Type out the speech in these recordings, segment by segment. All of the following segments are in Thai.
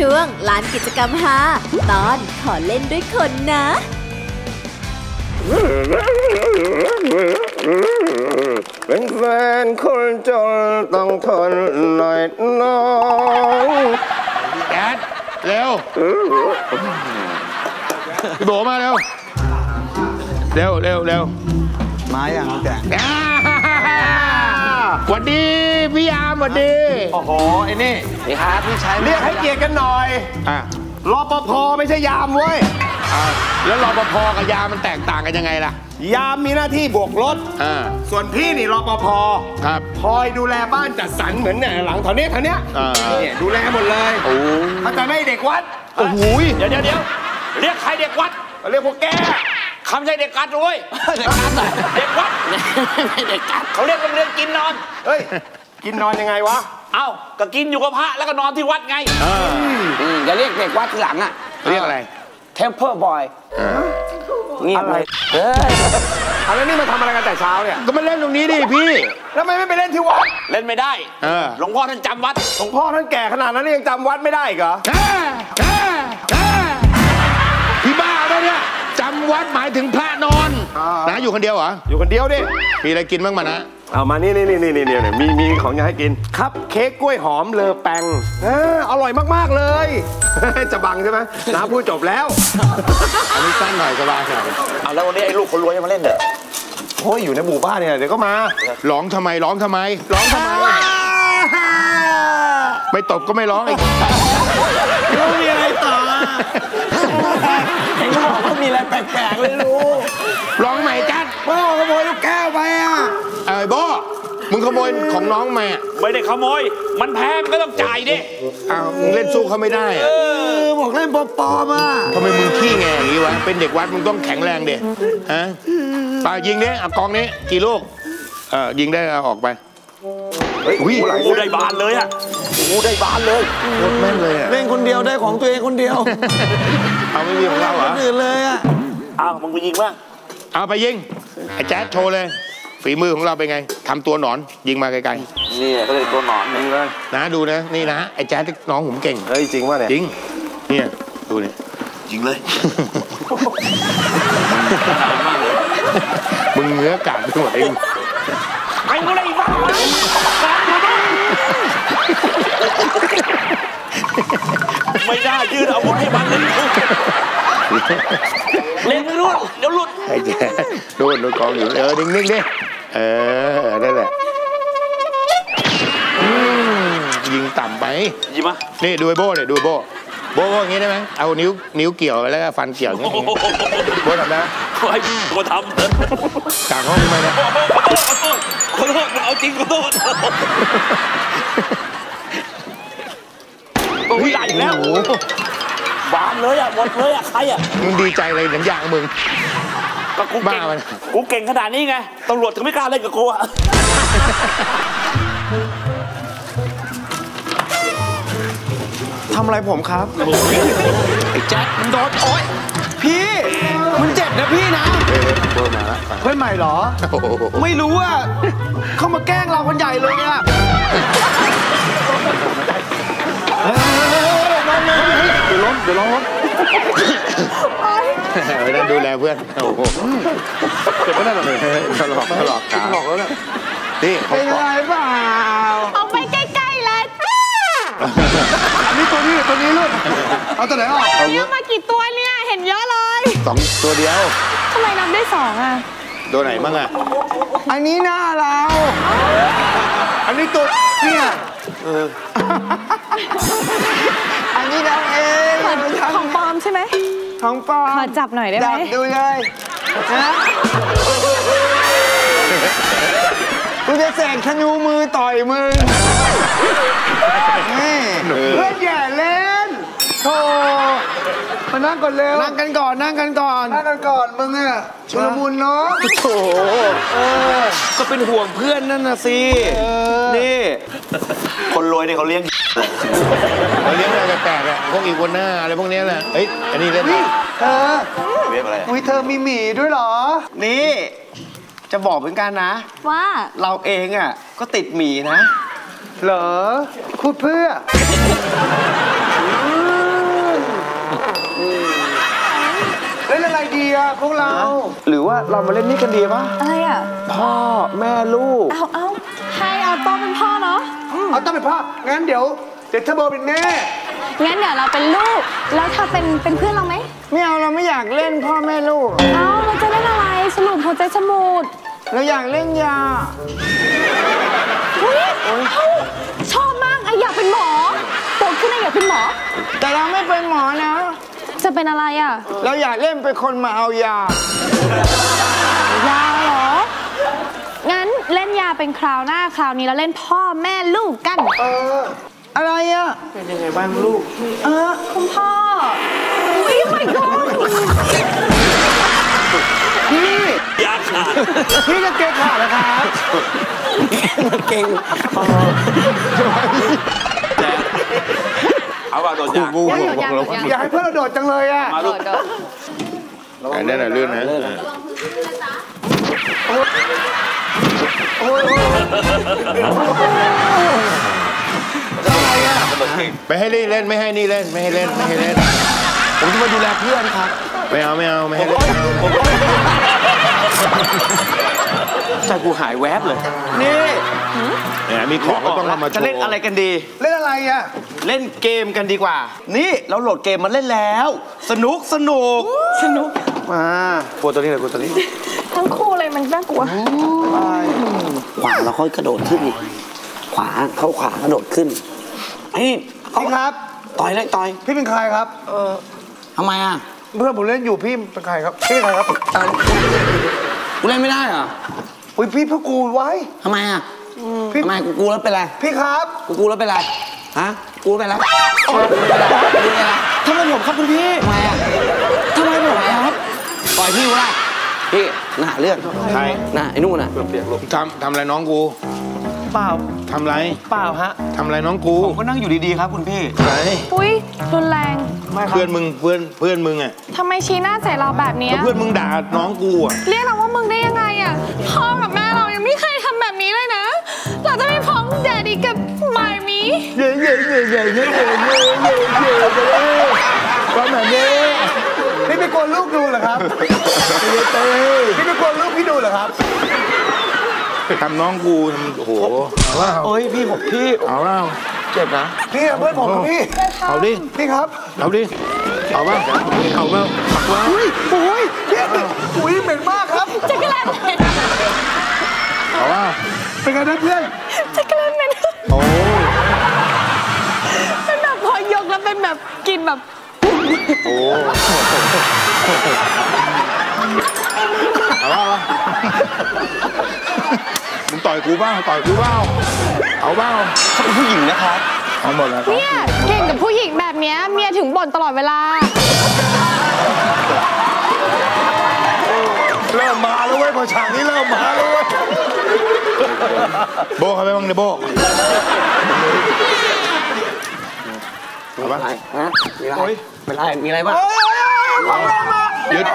ช่วงลานกิจกรรมฮาตอนขอเล่นด้วยคนนะเป็นแฟนคนจนต้องทนหน่อยน้องแอดเร็วพี่โบมาเร็วมาอย่างแกหวัดดีพี่ยามหวัดดีโอ้โหไอ้นี่นี่ครับพี่ชายเรียกให้เกียรติกันหน่อยรปภไม่ใช่ยามเว้ยแล้วรปภกับยามมันแตกต่างกันยังไงล่ะยามมีหน้าที่โบกรถส่วนพี่นี่รปภครับคอยดูแลบ้านจัดสรรเหมือนเนี่ยหลังแถวนี้เนี่ยดูแลหมดเลยเข้าใจไหมเด็กวัดโอ้โหเดี๋ยวเรียกใครเด็กวัดเรียกพวกแกคำใช่เด็กกัดเลยเด็กกัดเด็กวัดเด็กกัดเขาเรียกโรงเรียนกินนอนเฮ้ยกินนอนยังไงวะเอ้าก็กินอยู่กับพระแล้วก็นอนที่วัดไงอย่าเรียกเด็กวัดทีหลังอ่ะเรียกอะไร Temple Boy เงียบเลยอะไรนี่มาทำอะไรกันแต่เช้าเนี่ยก็มาเล่นตรงนี้ดิพี่แล้วไม่ไปเล่นที่วัดเล่นไม่ได้หลวงพ่อท่านจำวัดหลวงพ่อท่านแก่ขนาดนั้นยังจำวัดไม่ได้เหรอพี่บ้าปะเนี่ยจำวัดหมายถึงพระนอนนะอยู่คนเดียวเหรออยู่คนเดียวดิมีอะไรกินบ้างมานะเอามานี่มีของอยากให้กินครับเค้กกล้วยหอมเลอแปงอร่อยมากๆเลยจะบังใช่ไหมน้าพูดจบแล้วอันนี้สั้นหน่อยสบายเอาแล้ววันนี้ไอ้ลูกคนรวยมาเล่นเด้อโอ้ยอยู่ในหมู่บ้านเนี่ยเดี๋ยวก็มาร้องทำไมไม่ตบก็ไม่ร้องอีกรู้มีอะไรต่อเห็นเขาบอกว่ามีอะไรแปลกๆเลยรู้ร้องใหม่จัดพ่อขโมยลูกแก้วไปอ่ะไอ้โบ้มึงขโมยของน้องมาไม่ได้ขโมยมันแพงก็ต้องจ่ายดิมึงเล่นสู้เขาไม่ได้บอกเล่นปอมาทำไมมึงขี้แงอย่างนี้วะเป็นเด็กวัดมึงต้องแข็งแรงดิฮะป่ายิงเนี่ยกองนี้กี่ลูกยิงได้ออกไปอุ้ยได้บานเลยอ่ะได้บานเลยรถแม่นเลยเล่นคนเดียวได้ของตัวเองคนเดียวเอาไม่มีของเราเหรออื่นเลยอ่ะมึงไปยิงบ้างเอาไปยิงไอ้แจ๊ดโชว์เลยฝีมือของเราเป็นไงทำตัวหนอนยิงมาไกลๆนี่ก็เลยตัวหนอนนี่เลยนะดูนะนี่นะไอ้แจ๊ดน้องผมเก่งเฮ้ยจริงวะเนี่ยจริงเนี่ยดูนี่ยิงเลยมึงเนื้อกาดไปหมดเองไอ้อะไรบ้าไม่ได้ยืดเอาบุญให้มันเลยเล่นไม่รู้เดี๋ยวหลุดไอ้แจ๊โดนกองอยู่นิ่งดินั่นแหละยิงต่ำไปยิงมานี่ดูไอ้โบ้เนี่ยดูโบ้อย่างงี้ได้ไหมเอานิ้วเกี่ยวแล้วก็ฟันเกี่ยวอย่างงี้โบ้ทำได้ไอ้โบ้ทำกลางห้องทำไมเนี่ยขอโทษเอาจริงขอโทษโอ้ยใหญ่แล้วบานเลยอ่ะหมดเลยอ่ะใครอ่ะมึงดีใจอะไรหนังยางมึงก็กูเก่งกูเก่งขนาดนี้ไงตำรวจถึงไม่กล้าเล่นกับกูอ่ะทำอะไรผมครับไอ้แจ๊คมันโดนโอ๊ยพี่มันเจ็บนะพี่นะเพิ่มมาแล้วเพื่อนใหม่เหรอไม่รู้อ่ะเข้ามาแกล้งเราคนใหญ่เลยอ่ะเดี๋ยวล้มไปนั่นดูแลเพื่อนโอ้โหเจ็บไม่ได้หรอกถลอกขาหลอกแล้วนี่เป็นไรเปล่าเอาไปใกล้ๆเลยอันนี้ตัวนี้ลูกเอาตัวไหนออกเลี้ยงมากี่ตัวเนี่ยเห็นเยอะเลย 2 ตัวเดียวทำไมนับได้2อ่ะตัวไหนบ้างอ่ะอันนี้หน้าเราอันนี้ตัวเนี่ยอันนี้เราเองของปลอมใช่ไหมของปลอมขอจับหน่อยได้ไหมจับดูเลยนะกูจะเสกธนูมือต่อยมึงเพื่อนอย่าเล่นโธ่มานั่งก่อนเร็วนั่งกันก่อนมึงอะชุลมุนเนาะโธ่ก็เป็นห่วงเพื่อนนั่นน่ะสินี่คนรวยเนี่ยเขาเลี้ยงอะไรแปลกๆอ่ะพวกอีกัวน่าอะไรพวกนี้แหละเฮ้ยอันนี้เล่นเธอเรียกอะไรเธอมีหมีด้วยเหรอนี่จะบอกเหมือนกันนะว่าเราเองอ่ะก็ติดหมีนะเหรอพูดเพื่อเล่นอะไรดีอะพวกเรา หรือว่าเรามาเล่นนี่กันดีปะอะไรอ่ะพ่อแม่ลูกเอาให้เอาโต้เป็นพ่อเนาะเอาต้องเป็นพ่องั้นเดี๋ยวเธอโบเป็นแม่งั้นเดี๋ยวเราเป็นลูกแล้วเธอเป็นเพื่อนเราไหมไม่เอาเราไม่อยากเล่นพ่อแม่ลูกเอาเราจะเล่นอะไรสรุปหัวใจสมุดเราอยากเล่นยาอุ้ยชอบมากไออยากเป็นหมอโตขึ้นไออยากเป็นหมอแต่เราไม่เป็นหมอนะจะเป็นอะไรอ่ะเราอยากเล่นเป็นคนมาเอายายาเหรอ งั้นเล่นยาเป็นคราวหน้าคราวนี้เราเล่นพ่อแม่ลูกกันอะไรอะเป็นยังไงบ้างลูกคุณพ่อ อุ้ยไม่กอนพี่พี่จะเกะขาดนะครับเก่งเอาว่าโดนยางอยากให้เพื่อนเราโดดจังเลยอะมาลูกไอ้นั่นน่ะลื่นนะ ไม่ให้เล่นไม่ให้นี่เล่นไม่ให้เล่นไม่ให้เล่นผมจะมาดูแลเพื่อนครับไม่เอาไม่ให้เล่นใจกูหายแวบเลยนี่เนี่ยมีของก็ต้องเอามาโชว์จะเล่นอะไรกันดีเล่นอะไรอะเล่นเกมกันดีกว่า นี่เราโหลดเกมมาเล่นแล้ว สนุกมาปวดตัวนี้เลยปวดตัวนี้ทั้งคู่เลยมันน่ากลัวขวาเราค่อยกระโดดขึ้นอีกขวาเข้าขวากระโดดขึ้นไอ้พี่ครับต่อยเลยต่อยพี่เป็นใครครับทำไมอ่ะเพื่อนผมเล่นอยู่พี่เป็นใครครับพี่เป็นใครครับกูเล่นไม่ได้เหรออุ้ยพี่เพื่อกูไว้ทำไมอ่ะพี่ทำไมกูแล้วเป็นไรพี่ครับกูแล้วเป็นไรฮะกูเป็นไรกูเป็นไรทำไมผมครับคุณพี่ทำไมอ่ะทำไมผมครับต่อยพี่กูได้พี่น่าหาเรื่องใครน่าไอ้นู่นน่ะทำอะไรน้องกูเปล่าทำอะไรเปล่าฮะทำอะไรน้องกูผมก็นั่งอยู่ดีๆครับคุณพี่ไหนอุ้ยรุนแรงเพื่อนมึงอ่ะทำไมชี้หน้าใส่เราแบบเนี้ยก็เพื่อนมึงด่าน้องกูอ่ะเรียกเราว่ามึงได้ยังไงอ่ะ พ่อกับแม่เรายังไม่เคยทำแบบนี้เลยนะ เราจะไม่พ้องแดดดี้กับมายมีก็แบบนี้พี่ไม่กลัวลูกดูเหรอครับพี่ไม่กลัวลูกพี่ดูเหรอครับทำน้องกูทำโอ้โหเอาว่าโอ้ยพี่ผมพี่เอาว่าเจ็บนะพี่เพื่อนผมครับพี่เอาดิพี่ครับเอาดิเอาว่าเอาว่าปักว่าอุ้ยพี่อุ้ยเหม็นมากครับจะกระเล่นเอาว่าเป็นไงนะเพื่อนจะกระเล่นเป็นโอ้เป็นแบบพอยกแล้วเป็นแบบกินแบบโอ้เอาว่ามึงต่อยกูบ้างต่อยกูบ้างเอาบ้างเขาเป็นผู้หญิงนะครับเอาหมดแล้วเนี่ยเก่งกับผู้หญิงแบบเนี้ยเมียถึงบ่นตลอดเวลาเริ่มมาแล้วเว้ยพอฉากนี้เริ่มมาแล้วเว้ยโบเข้าไปบ้างดิโบเอาบ้างฮะมีอะไรเป็นไรมีอะไรบ้างยึด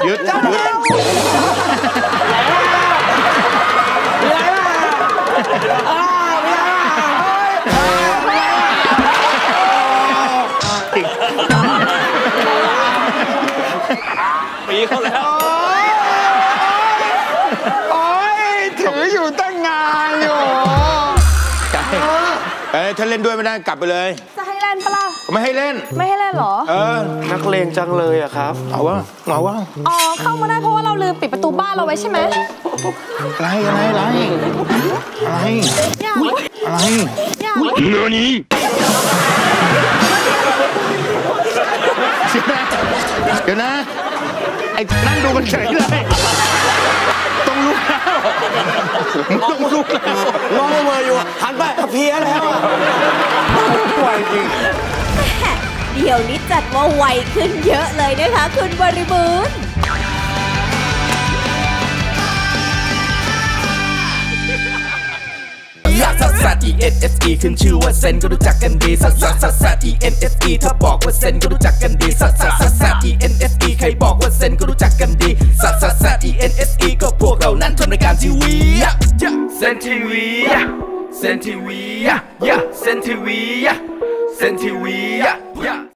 ปีเขาแล้วโอ้ยถืออยู่ตั้งงานอยู่ถ้าเล่นด้วยไม่ได้กลับไปเลยจะให้เล่นปะล่ะไม่ให้เล่นไม่ให้เล่นเหรอนักเลงจังเลยอะครับเอาว่าเอาว่าอ๋อ เข้ามาได้เพราะว่าเราลืมปิดประตูบ้านเราไว้ใช่ไหมอะไรอะไรอะไรอยากอะไรอยากเนื้อนี้เดี๋ยวนะไอ้นั่งดูกันเฉยเลยต้องลุกแล้วต้องลุกแล้วน้องเมย์อยู่หันไปเพี้ยแล้วอะไหวจริงเดี๋ยวนี้จัดว่าไวขึ้นเยอะเลยนะคะคุณบริบูรณ์ซัสซัส E-N-S-E ขึ้นชื่อว่าเซนก็รู้จักกันดีซัสซัสซัสซัส E-N-S-E ถ้าบอกว่าเซนก็รู้จักกันดีซัสซัสซัสซัส E-N-S-E ใครบอกว่าเซนก็รู้จักกันดีซัสซัสซัส E-N-S-E ก็พวกเรานั้นทำรายการทีวีเซนทีวีเซนทีวีเซนทีวีเซนทีวี